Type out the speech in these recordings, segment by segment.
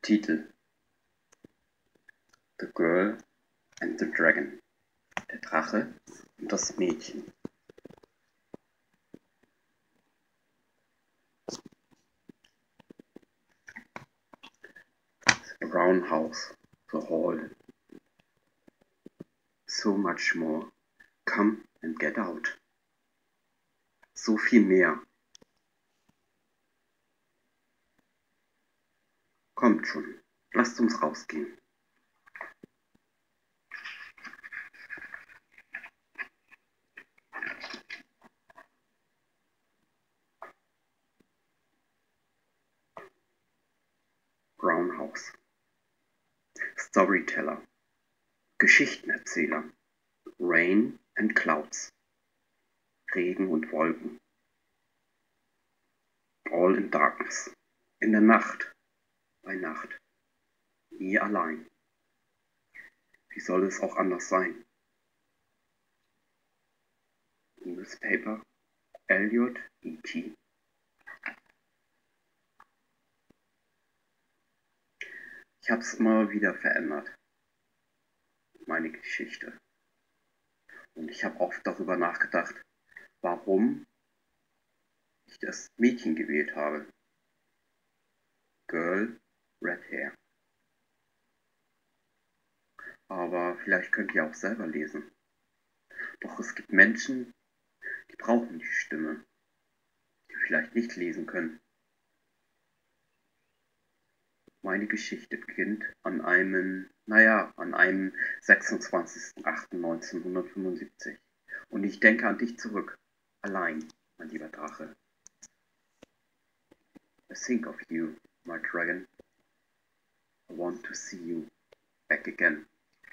Titel: The Girl and the Dragon. Der Drache und das Mädchen. The brown house, the hall. So much more. Come and get out. So viel mehr. Kommt schon, lasst uns rausgehen. Brown House. Storyteller. Geschichtenerzähler. Rain and Clouds. Regen und Wolken. All in darkness. In der Nacht. Bei Nacht. Nie allein. Wie soll es auch anders sein? Newspaper. Eliot E.T. Ich hab's immer wieder verändert. Meine Geschichte. Und ich habe oft darüber nachgedacht, warum ich das Mädchen gewählt habe. Girl, red hair. Aber vielleicht könnt ihr auch selber lesen. Doch es gibt Menschen, die brauchen die Stimme, die vielleicht nicht lesen können. Meine Geschichte beginnt an einem 26.08.1975. Und ich denke an dich zurück. Allein, mein lieber Drache. I think of you, my dragon. I want to see you back again.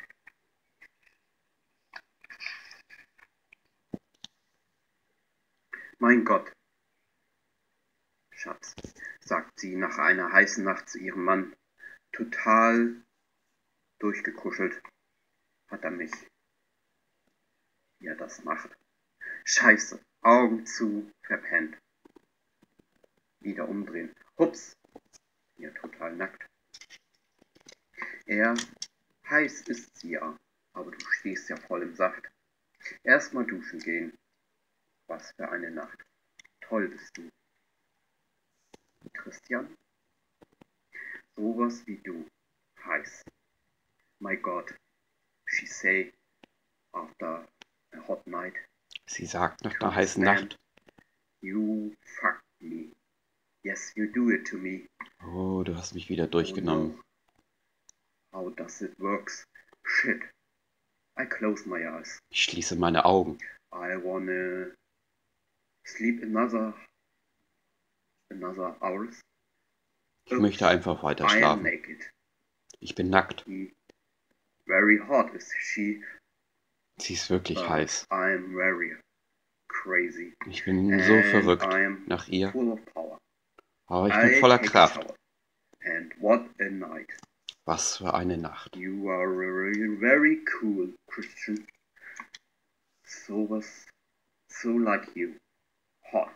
Mein Gott, Schatz, sagt sie nach einer heißen Nacht zu ihrem Mann. Total durchgekuschelt hat er mich. Wie er das macht. Scheiße, Augen zu, verpennt. Wieder umdrehen. Hups, ja, total nackt. Heiß ist sie ja, aber du stehst ja voll im Saft. Erstmal duschen gehen. Was für eine Nacht. Toll bist du. Christian? Sowas wie du. Heiß. My God. She say after a hot night. Sie sagt nach einer heißen Nacht. You fucked me. Yes, you do it to me. Oh, du hast mich wieder durchgenommen. Oh, no. How does it works? Shit. I close my eyes. Ich schließe meine Augen. I wanna sleep another hours. Ich möchte einfach weiter schlafen. I am naked. Ich bin nackt. Very hot is she. Sie ist wirklich heiß. I am very crazy. Ich bin so verrückt nach ihr. Full of power. Aber ich bin voller Kraft. And what a night. Was für eine Nacht. You are very cool, Christian. So like you. Hot.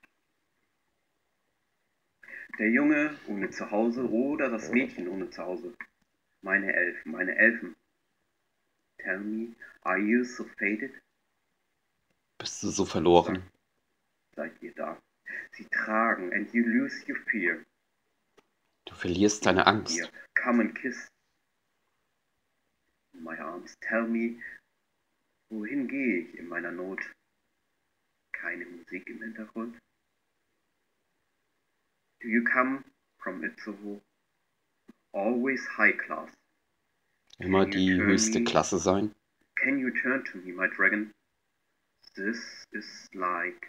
Der Junge ohne Zuhause oder das Mädchen ohne Zuhause. Meine Elfen. Tell me, are you so faded? Bist du so verloren? Seid ihr da? Sie tragen and you lose your fear. Du verlierst deine Angst. Here, come and kiss. My arms, tell me, wohin gehe ich in meiner Not? Keine Musik im Hintergrund. Do you come from Itzehoe? Always high class. Immer die höchste Klasse sein. Can you turn to me, my dragon? This is like...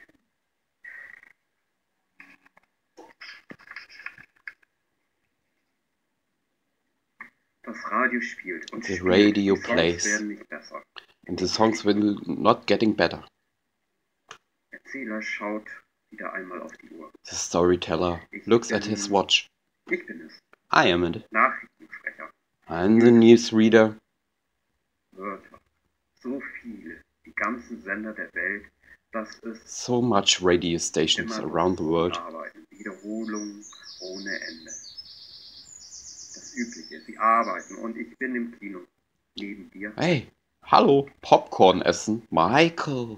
Das Radio spielt und The radio die Songs plays. werden nicht besser. And the songs will not getting better. Erzähler schaut wieder einmal auf die Uhr. The storyteller looks at his watch. Ich bin es. I am it. Nachrichtensprecher. I'm the newsreader. Wörter. So viele. Die ganzen Sender der Welt. Das ist So much radio stations immer around the world. Arbeiten. Wiederholungen ohne Ende. Das Übliche. Sie arbeiten und ich bin im Kino. Neben dir. Hey, hallo, Popcorn essen. Michael.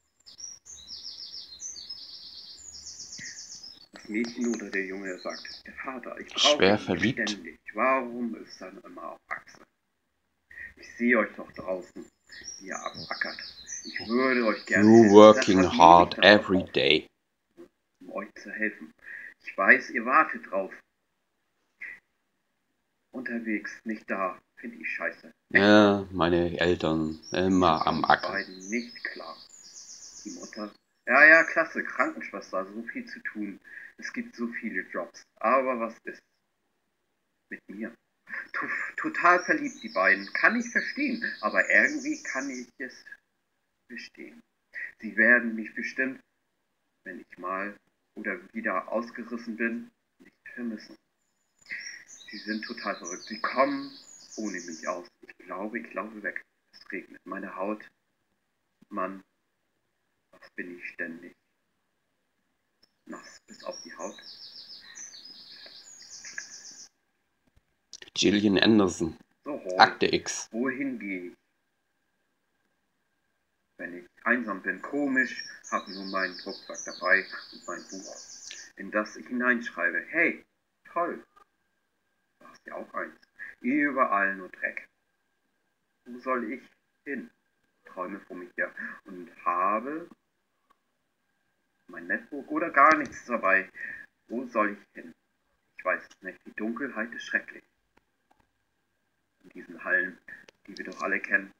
Das Mädchen oder der Junge sagt, der Vater, ich brauche Schwer ihn verliebt. ständig. Warum ist dann immer auf Achse? Ich sehe euch doch draußen, wie ihr abackert. Ich würde euch gerne You helfen. working Deshalb nehme ich hard das every auf, day. um euch zu helfen. Ich weiß, ihr wartet drauf. Unterwegs, nicht da, finde ich scheiße. Ja, meine Eltern immer am Kommen die Acker. beiden nicht klar. Die Mutter, ja, klasse, Krankenschwester, so viel zu tun. Es gibt so viele Jobs. Aber was ist mit mir? Total verliebt, die beiden. Kann ich verstehen. Aber irgendwie kann ich es verstehen. Sie werden mich bestimmt, wenn ich mal oder wieder ausgerissen bin, nicht vermissen. Sie sind total verrückt. Sie kommen ohne mich aus. Ich laufe weg. Es regnet. Meine Haut, Mann, was bin ich ständig? Nass bis auf die Haut. Gillian Anderson. So hohl. Akte X. Wohin gehe ich? Wenn ich einsam bin, komisch, habe nur meinen Rucksack dabei und mein Buch, in das ich hineinschreibe. Hey, toll, du hast ja auch eins. Überall nur Dreck. Wo soll ich hin? Träume vor mich her und habe mein Netbook oder gar nichts dabei. Wo soll ich hin? Ich weiß es nicht. Die Dunkelheit ist schrecklich. In diesen Hallen, die wir doch alle kennen.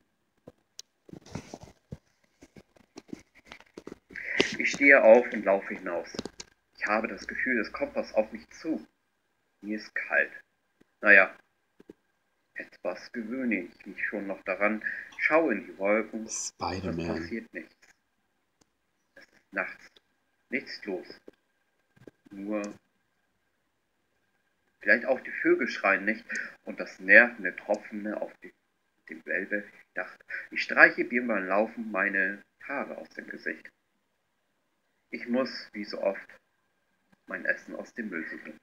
Ich stehe auf und laufe hinaus. Ich habe das Gefühl, es kommt was auf mich zu. Mir ist kalt. Naja, etwas gewöhne ich mich schon noch daran. Schaue in die Wolken. Es Spider-Man. passiert nichts. Es ist nachts. Nichts los. Nur vielleicht auch die Vögel schreien nicht und das nervende Tropfen auf dem Wellblechdach. Ich streiche mir beim Laufen meine Haare aus dem Gesicht. Ich muss, wie so oft, mein Essen aus dem Müll suchen.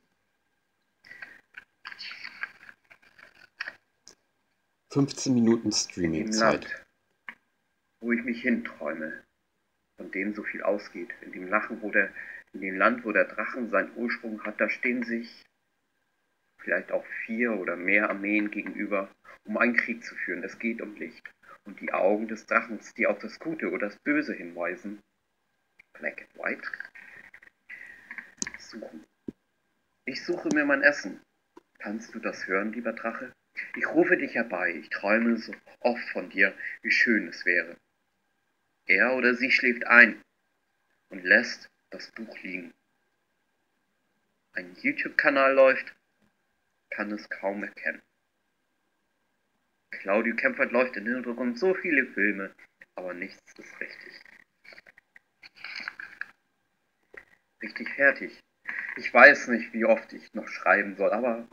15 Minuten In dem Streaming-Zeit. Land, wo ich mich hinträume, von dem so viel ausgeht, in dem Land, wo der Drachen seinen Ursprung hat, da stehen sich vielleicht auch 4 oder mehr Armeen gegenüber, um einen Krieg zu führen. Es geht um Licht und die Augen des Drachens, die auf das Gute oder das Böse hinweisen. Black and White. Suchen. Ich suche mir mein Essen. Kannst du das hören, lieber Drache? Ich rufe dich herbei. Ich träume so oft von dir, wie schön es wäre. Er oder sie schläft ein und lässt das Buch liegen. Ein YouTube-Kanal läuft, kann es kaum erkennen. Claudio Kempfert läuft im Hintergrund so viele Filme, aber nichts ist richtig. Richtig fertig. Ich weiß nicht, wie oft ich noch schreiben soll, aber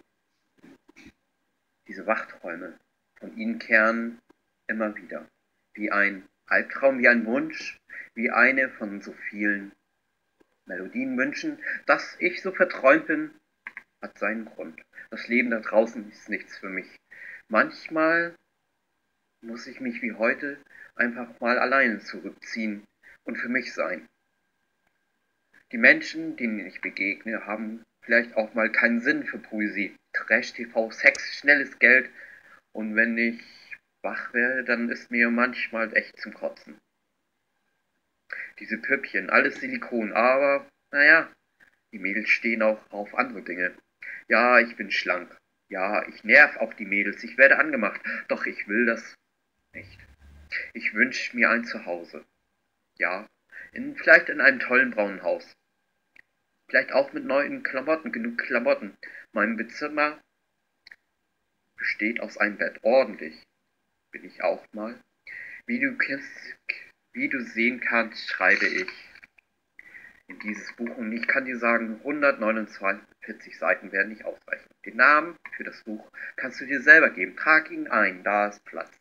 diese Wachträume, von ihnen kehren immer wieder. Wie ein Albtraum, wie ein Wunsch, wie eine von so vielen Melodien wünschen, dass ich so verträumt bin, hat seinen Grund. Das Leben da draußen ist nichts für mich. Manchmal muss ich mich wie heute einfach mal alleine zurückziehen und für mich sein. Die Menschen, denen ich begegne, haben vielleicht auch mal keinen Sinn für Poesie. Trash-TV, Sex, schnelles Geld. Und wenn ich wach werde, dann ist mir manchmal echt zum Kotzen. Diese Püppchen, alles Silikon, aber naja, die Mädels stehen auch auf andere Dinge. Ja, ich bin schlank. Ja, ich nerv auch die Mädels. Ich werde angemacht. Doch ich will das nicht. Ich wünsche mir ein Zuhause. Ja, vielleicht in einem tollen braunen Haus. Vielleicht auch mit neuen Klamotten, genug Klamotten. Mein Zimmer besteht aus einem Bett. Ordentlich bin ich auch mal. Wie du sehen kannst, schreibe ich in dieses Buch und ich kann dir sagen, 149 Seiten werden nicht ausreichen. Den Namen für das Buch kannst du dir selber geben. Trag ihn ein, da ist Platz.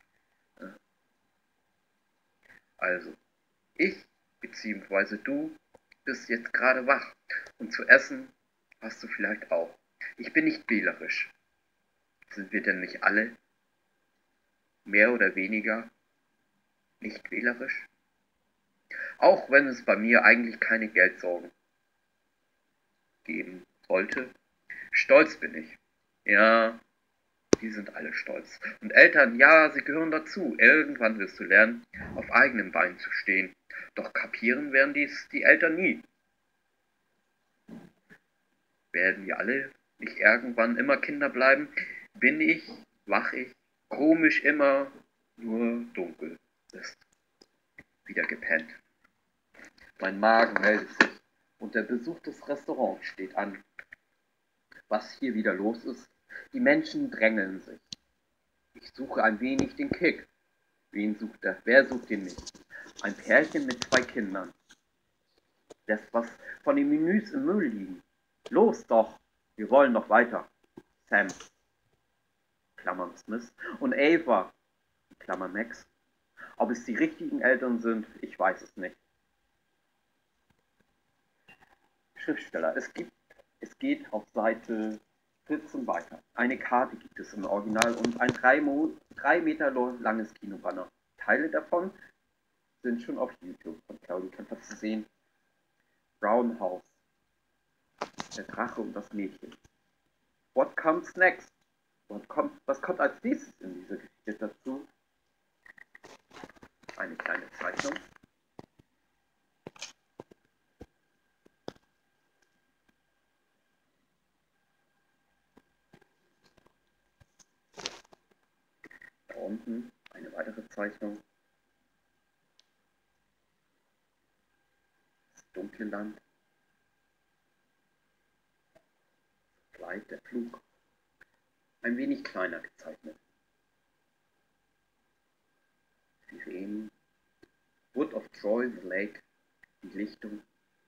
Also, ich bzw. du bist jetzt gerade wach und zu essen hast du vielleicht auch. Ich bin nicht wählerisch. Sind wir denn nicht alle mehr oder weniger nicht wählerisch? Auch wenn es bei mir eigentlich keine Geldsorgen geben sollte. Stolz bin ich. Ja, die sind alle stolz. Und Eltern, ja, sie gehören dazu. Irgendwann wirst du lernen, auf eigenem Bein zu stehen. Doch kapieren werden dies die Eltern nie. Werden wir alle nicht irgendwann immer Kinder bleiben? Bin ich, wach ich, komisch immer, nur dunkel ist. Wieder gepennt. Mein Magen meldet sich und der Besuch des Restaurants steht an. Was hier wieder los ist? Die Menschen drängeln sich. Ich suche ein wenig den Kick. Wen sucht er? Wer sucht ihn nicht? Ein Pärchen mit 2 Kindern. Lässt was von den Menüs im Müll liegen. Los doch, wir wollen noch weiter. Sam, Klammern Smith, und Ava, Klammer Max. Ob es die richtigen Eltern sind, ich weiß es nicht. Schriftsteller, es geht auf Seite 14 weiter. Eine Karte gibt es im Original und ein 3 Meter langes Kinobanner. Teile davon sind schon auf YouTube von Claudia Kemper zu sehen. Brown House, der Drache und das Mädchen. What comes next? Was kommt als nächstes in dieser Geschichte dazu? Eine kleine Zeichnung. Da unten eine weitere Zeichnung. Das dunkle Land. Bleibt der Flug. Ein wenig kleiner gezeichnet. Sirenen. Wood of Troy, the Lake. Die Lichtung.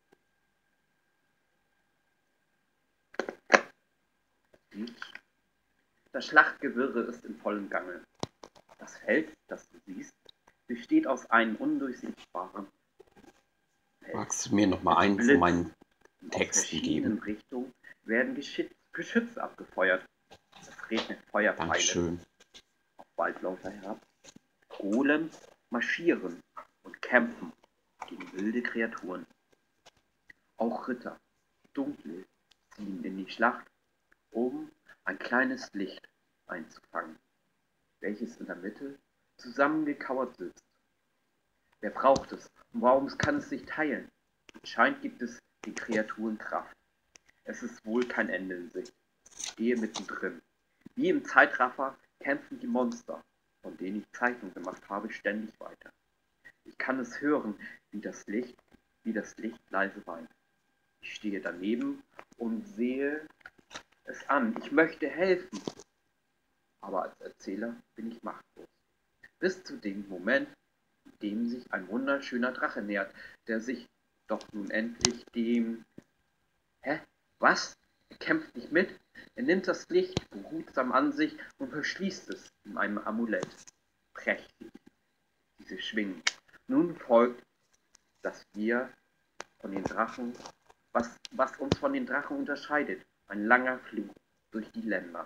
Beach. Das Schlachtgewirre ist im vollen Gange. Das Feld, das du siehst, besteht aus einem undurchsichtbaren Feld. Magst du mir noch mal einen von meinen Texten geben? In verschiedenen Richtungen werden Geschütze abgefeuert. Es regnet Feuerpfeile Dankeschön. auf Waldläufer herab. Golems marschieren und kämpfen gegen wilde Kreaturen. Auch Ritter, Dunkle, ziehen in die Schlacht, um ein kleines Licht einzufangen, welches in der Mitte zusammengekauert sitzt. Wer braucht es und warum kann es sich teilen? Anscheinend gibt es den Kreaturen Kraft. Es ist wohl kein Ende in Sicht. Ich stehe mittendrin. Wie im Zeitraffer kämpfen die Monster, von denen ich Zeichnungen gemacht habe, ständig weiter. Ich kann es hören, wie das Licht leise weint. Ich stehe daneben und sehe es an. Ich möchte helfen, aber als Erzähler bin ich machtlos. Bis zu dem Moment, in dem sich ein wunderschöner Drache nähert, der sich doch nun endlich dem... Hä? Was? Er kämpft nicht mit? Er nimmt das Licht behutsam an sich und verschließt es in einem Amulett. Prächtig, diese Schwingen. Nun folgt, dass wir von den Drachen, was uns von den Drachen unterscheidet, ein langer Flug durch die Länder.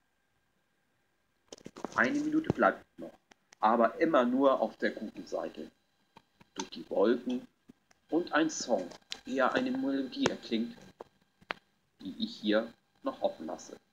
1 Minute bleibt noch, aber immer nur auf der guten Seite. Durch die Wolken und ein Song, eher eine Melodie erklingt, die ich hier noch offen lasse.